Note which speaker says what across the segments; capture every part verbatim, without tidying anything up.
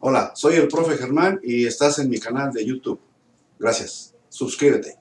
Speaker 1: Hola, soy el profe Germán y estás en mi canal de YouTube. Gracias. Suscríbete.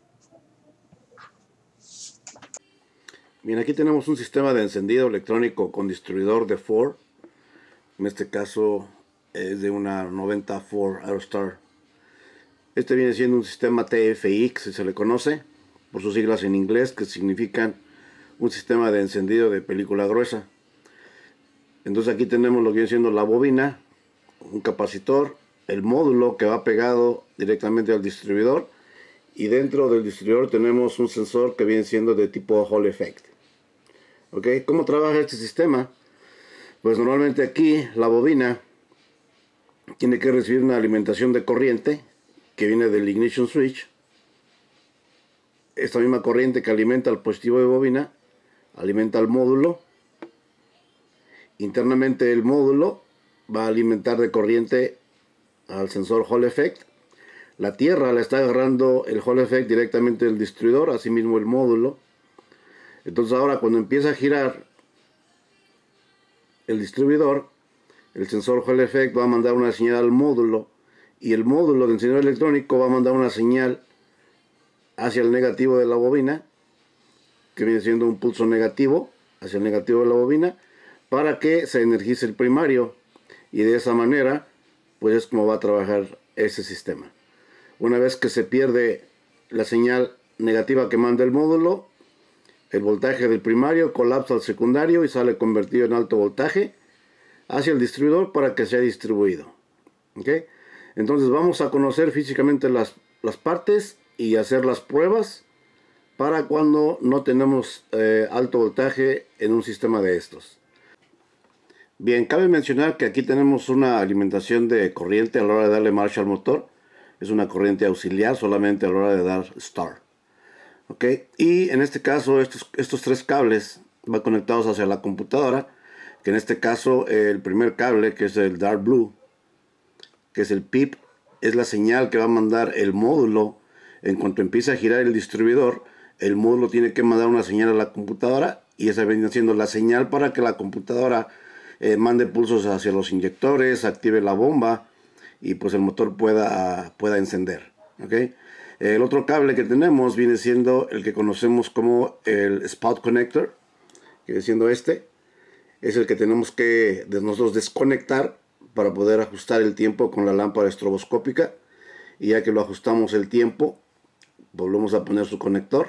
Speaker 2: Bien, aquí tenemos un sistema de encendido electrónico con distribuidor de Ford. En este caso es de una noventa Ford Aerostar. Este viene siendo un sistema T F X, si se le conoce, por sus siglas en inglés, que significan un sistema de encendido de película gruesa. Entonces aquí tenemos lo que viene siendo la bobina, un capacitor, el módulo que va pegado directamente al distribuidor, y dentro del distribuidor tenemos un sensor que viene siendo de tipo Hall Effect. ¿Ok? ¿Cómo trabaja este sistema? Pues normalmente aquí la bobina tiene que recibir una alimentación de corriente que viene del ignition switch. Esta misma corriente que alimenta al positivo de bobina alimenta al módulo. Internamente el módulo va a alimentar de corriente al sensor Hall Effect. La tierra la está agarrando el Hall Effect directamente del distribuidor, asimismo el módulo. Entonces ahora cuando empieza a girar el distribuidor, el sensor Hall Effect va a mandar una señal al módulo y el módulo de encendedor electrónico va a mandar una señal hacia el negativo de la bobina, que viene siendo un pulso negativo hacia el negativo de la bobina, para que se energice el primario, y de esa manera pues es como va a trabajar ese sistema. Una vez que se pierde la señal negativa que manda el módulo, el voltaje del primario colapsa al secundario y sale convertido en alto voltaje hacia el distribuidor para que sea distribuido. ¿Okay? Entonces vamos a conocer físicamente las, las partes y hacer las pruebas para cuando no tenemos eh, alto voltaje en un sistema de estos. Bien, cabe mencionar que aquí tenemos una alimentación de corriente a la hora de darle marcha al motor. Es una corriente auxiliar solamente a la hora de dar start. ¿Ok? Y en este caso estos, estos tres cables van conectados hacia la computadora, que en este caso el primer cable, que es el dark blue, que es el P I P, es la señal que va a mandar el módulo. En cuanto empiece a girar el distribuidor, el módulo tiene que mandar una señal a la computadora, y esa viene siendo la señal para que la computadora eh, mande pulsos hacia los inyectores, active la bomba y pues el motor pueda, pueda encender. ¿Okay? El otro cable que tenemos viene siendo el que conocemos como el Spout Connector, que viene siendo este. Es el que tenemos que nosotros desconectar para poder ajustar el tiempo con la lámpara estroboscópica. Y ya que lo ajustamos el tiempo, volvemos a poner su conector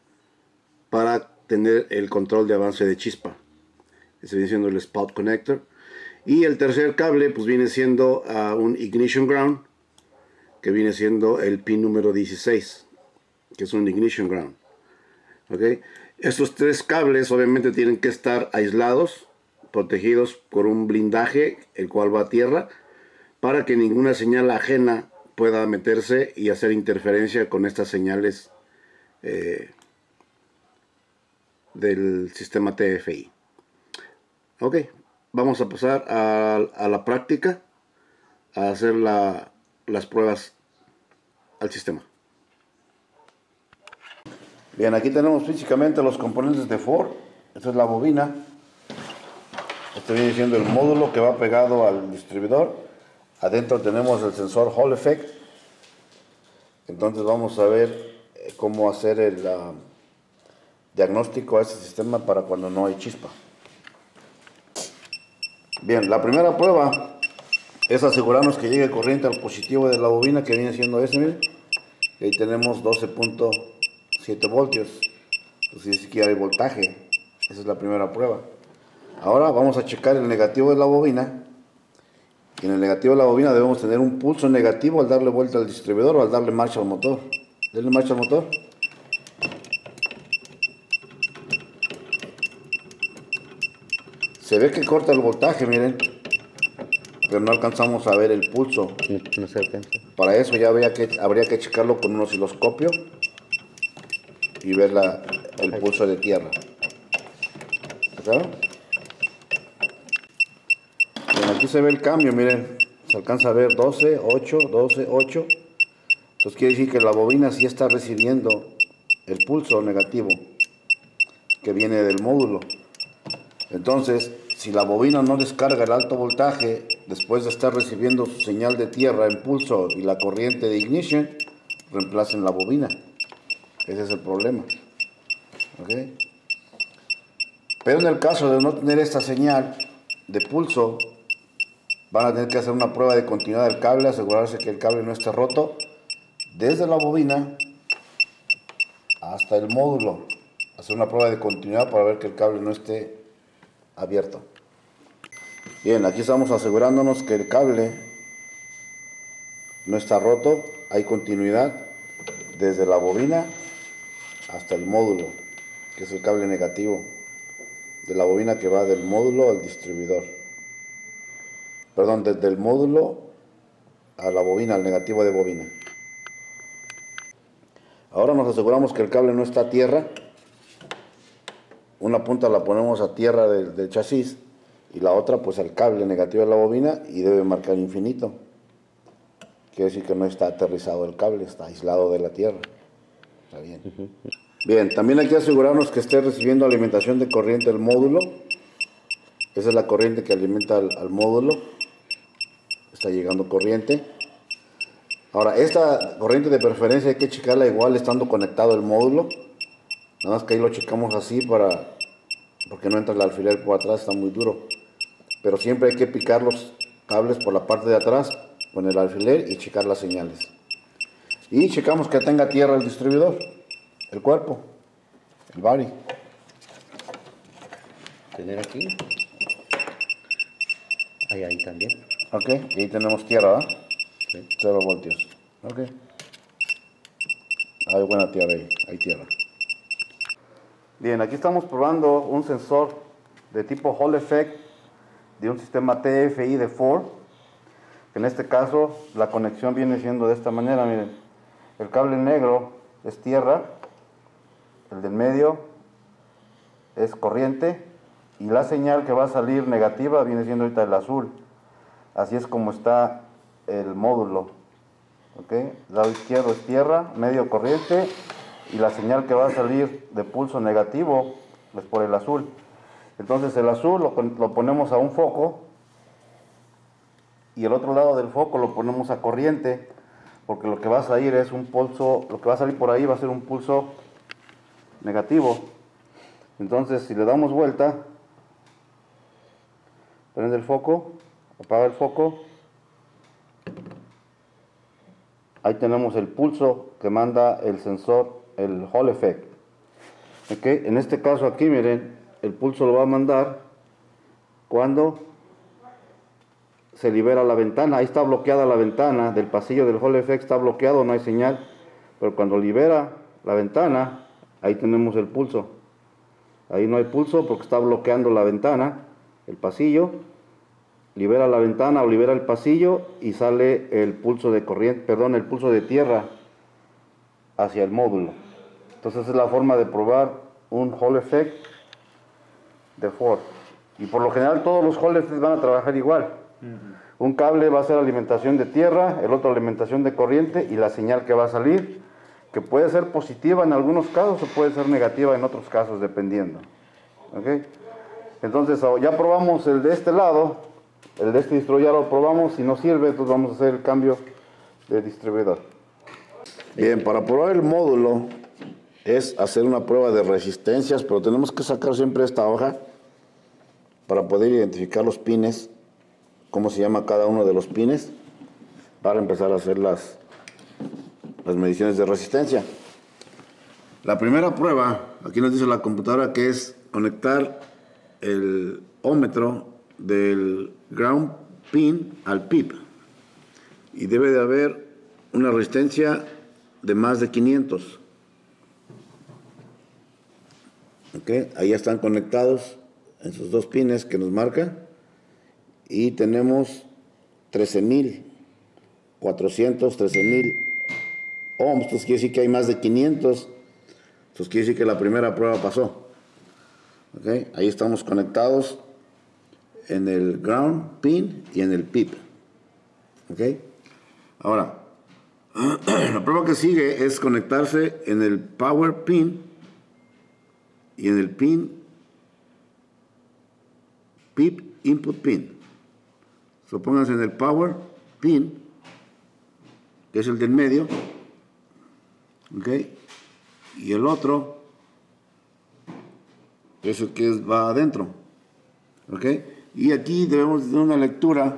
Speaker 2: para tener el control de avance de chispa. Ese viene siendo el Spout Connector. Y el tercer cable pues viene siendo uh, un Ignition Ground, que viene siendo el pin número dieciséis, que es un Ignition Ground. ¿Okay? Estos tres cables obviamente tienen que estar aislados, protegidos por un blindaje, el cual va a tierra, para que ninguna señal ajena pueda meterse y hacer interferencia con estas señales eh, del sistema T F I. Ok, vamos a pasar a, a la práctica, a hacer la, las pruebas al sistema. Bien, aquí tenemos físicamente los componentes de Ford. Esta es la bobina. Este viene siendo el módulo que va pegado al distribuidor. Adentro tenemos el sensor Hall Effect. Entonces vamos a ver cómo hacer el uh, diagnóstico a este sistema para cuando no hay chispa. Bien, la primera prueba es asegurarnos que llegue corriente al positivo de la bobina, que viene siendo ese, miren. Y ahí tenemos doce punto siete voltios. Entonces sí que hay voltaje. Esa es la primera prueba. Ahora vamos a checar el negativo de la bobina. Y en el negativo de la bobina debemos tener un pulso negativo al darle vuelta al distribuidor o al darle marcha al motor. Denle marcha al motor. Se ve que corta el voltaje, miren, pero no alcanzamos a ver el pulso.
Speaker 3: No, no se alcanza.
Speaker 2: Para eso ya habría que, habría que checarlo con un osciloscopio y ver la, el pulso de tierra. ¿Claro? Bien, aquí se ve el cambio, miren, se alcanza a ver doce, ocho, doce, ocho. Entonces quiere decir que la bobina sí está recibiendo el pulso negativo que viene del módulo. Entonces, si la bobina no descarga el alto voltaje después de estar recibiendo su señal de tierra, impulso y la corriente de ignition, reemplacen la bobina. Ese es el problema. ¿Okay? Pero en el caso de no tener esta señal de pulso, van a tener que hacer una prueba de continuidad del cable, asegurarse que el cable no esté roto, desde la bobina hasta el módulo. Hacer una prueba de continuidad para ver que el cable no esté abierto. Bien, aquí estamos asegurándonos que el cable no está roto, hay continuidad desde la bobina hasta el módulo, que es el cable negativo de la bobina que va del módulo al distribuidor. Perdón, desde el módulo a la bobina, al negativo de bobina. Ahora nos aseguramos que el cable no está a tierra. Una punta la ponemos a tierra del, del chasis y la otra pues al cable negativo de la bobina y debe marcar infinito. Quiere decir que no está aterrizado el cable, está aislado de la tierra. Está bien. Bien, también hay que asegurarnos que esté recibiendo alimentación de corriente el módulo. Esa es la corriente que alimenta al, al módulo. Está llegando corriente. Ahora, esta corriente de preferencia hay que checarla igual estando conectado el módulo. Nada más que ahí lo checamos así para, porque no entra el alfiler por atrás, está muy duro. Pero siempre hay que picar los cables por la parte de atrás con el alfiler y checar las señales. Y checamos que tenga tierra el distribuidor, el cuerpo, el body.
Speaker 3: Tener aquí. Ahí, ahí también.
Speaker 2: Ok, y ahí tenemos tierra, ¿verdad?
Speaker 3: Sí.
Speaker 2: cero voltios. Ok. Hay buena tierra ahí, hay tierra. Bien, aquí estamos probando un sensor de tipo Hall Effect de un sistema T F I de Ford. En este caso, la conexión viene siendo de esta manera, miren. El cable negro es tierra, el del medio es corriente y la señal que va a salir negativa viene siendo ahorita el azul. Así es como está el módulo. ¿Okay? El lado izquierdo es tierra, medio corriente y la señal que va a salir de pulso negativo es por el azul. Entonces el azul lo, lo ponemos a un foco y el otro lado del foco lo ponemos a corriente, porque lo que va a salir es un pulso, lo que va a salir por ahí va a ser un pulso negativo. Entonces si le damos vuelta, prende el foco, apaga el foco, ahí tenemos el pulso que manda el sensor, el Hall Effect. ¿Okay? En este caso aquí, miren, el pulso lo va a mandar cuando se libera la ventana. Ahí está bloqueada la ventana del pasillo del Hall Effect, está bloqueado, no hay señal. Pero cuando libera la ventana, ahí tenemos el pulso. Ahí no hay pulso porque está bloqueando la ventana, el pasillo. Libera la ventana o libera el pasillo y sale el pulso de corriente, perdón, el pulso de tierra hacia el módulo. Entonces es la forma de probar un Hall Effect de Ford. Y por lo general todos los Hall Effects van a trabajar igual. Uh-huh. Un cable va a ser alimentación de tierra, el otro alimentación de corriente y la señal que va a salir, que puede ser positiva en algunos casos o puede ser negativa en otros casos, dependiendo. ¿Okay? Entonces ya probamos el de este lado, el de este distribuidor ya lo probamos, si no sirve, entonces vamos a hacer el cambio de distribuidor. Bien, para probar el módulo es hacer una prueba de resistencias, pero tenemos que sacar siempre esta hoja para poder identificar los pines, cómo se llama cada uno de los pines, para empezar a hacer las, las mediciones de resistencia. La primera prueba, aquí nos dice la computadora que es conectar el ómetro del ground pin al P I P y debe de haber una resistencia de más de quinientos. Okay, ahí ya están conectados en sus dos pines que nos marca y tenemos trece mil cuatrocientos, trece mil ohms. Entonces quiere decir que hay más de quinientos. Entonces quiere decir que la primera prueba pasó. Okay, ahí estamos conectados en el ground pin y en el P I P. Okay. Ahora, la prueba que sigue es conectarse en el power pin y en el pin P I P input pin. So, pónganse en el power pin, que es el del medio, ok, y el otro es el que va adentro, ok, y aquí debemos tener una lectura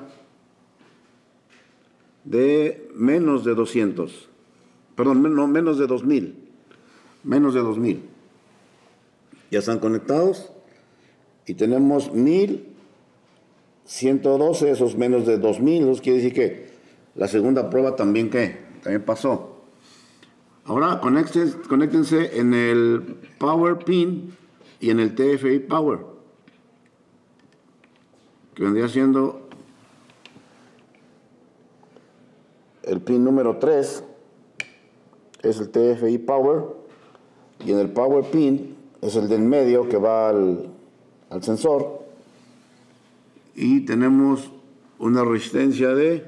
Speaker 2: de menos de doscientos, perdón, no, menos de dos mil, menos de dos mil. Ya están conectados y tenemos mil ciento doce, esos menos de dos mil, eso quiere decir que la segunda prueba también, ¿qué? También pasó. Ahora conéctense, conéctense en el power pin y en el T F I power, que vendría siendo el pin número tres, es el T F I power, y en el power pin es el del medio que va al, al sensor, y tenemos una resistencia de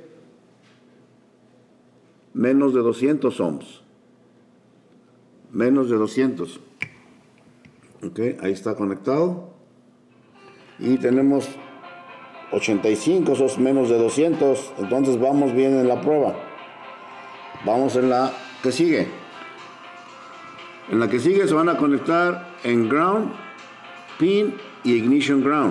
Speaker 2: menos de doscientos ohms, menos de doscientos, ok, ahí está conectado, y tenemos ochenta y cinco, eso es menos de doscientos, entonces vamos bien en la prueba. Vamos en la que sigue. En la que sigue se van a conectar en ground, pin y ignition ground.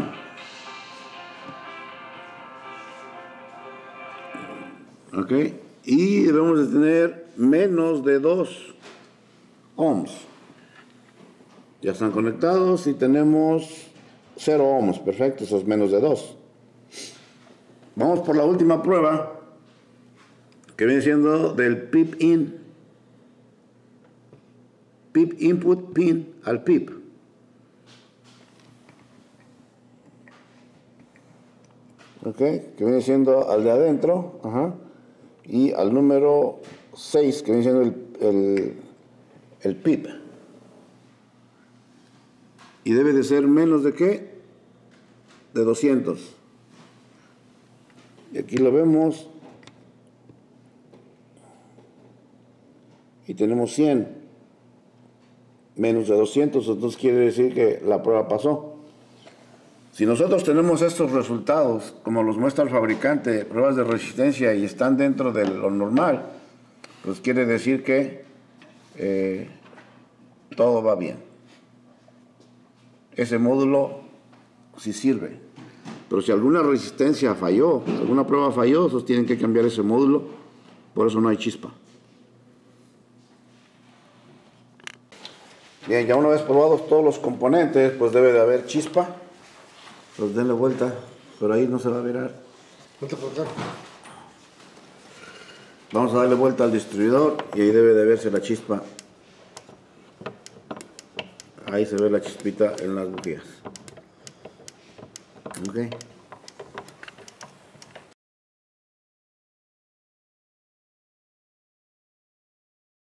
Speaker 2: Ok, y debemos de tener menos de dos ohms. Ya están conectados y tenemos cero ohms, perfecto, eso es menos de dos. Vamos por la última prueba, que viene siendo del pip in, pip input pin al pip. Ok, que viene siendo al de adentro, ajá, y al número seis, que viene siendo el, el, el pip. Y debe de ser menos de ¿qué? De doscientos. Y aquí lo vemos. Y tenemos cien. Menos de doscientos, entonces quiere decir que la prueba pasó. Si nosotros tenemos estos resultados, como los muestra el fabricante, pruebas de resistencia, y están dentro de lo normal, pues quiere decir que eh, todo va bien. Ese módulo sí sirve. Pero si alguna resistencia falló, alguna prueba falló, entonces tienen que cambiar ese módulo, por eso no hay chispa. Bien, ya una vez probados todos los componentes, pues debe de haber chispa. Pues denle vuelta, pero ahí no se va a virar. Vamos a darle vuelta al distribuidor y ahí debe de verse la chispa. Ahí se ve la chispita en las bujías. Ok.